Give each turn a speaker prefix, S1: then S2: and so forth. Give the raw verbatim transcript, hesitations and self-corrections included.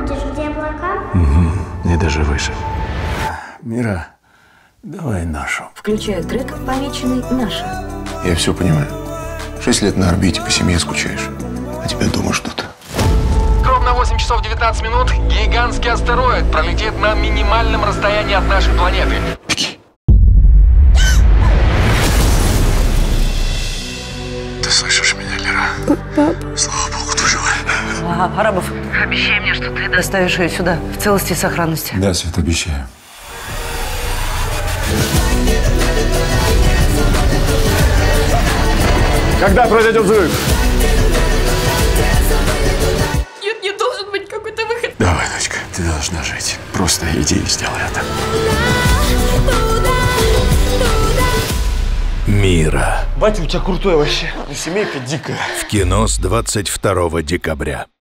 S1: Видишь, где облака?
S2: Угу. И даже выше. Мира, давай нашу.
S3: Включают трек, помеченный «Наша».
S4: Я все понимаю. Шесть лет на орбите, по семье скучаешь. А тебя дома ждут.
S5: Ровно восемь часов девятнадцать минут гигантский астероид пролетит на минимальном расстоянии от нашей планеты.
S4: Беги. Ты слышишь меня, Лера?
S6: Пап.
S4: Слава богу, ты живая.
S3: А, Арабов, обещай мне, что ты доставишь ее сюда в целости и сохранности.
S2: Да, Свет, обещаю.
S7: Когда произойдет взрыв?
S6: Нет, не должен быть какой-то выход.
S2: Давай, дочка, ты должна жить. Просто иди и сделай это. Мира.
S7: Батя, у тебя крутой вообще. Семейка дикая.
S8: В кино с двадцать второго декабря.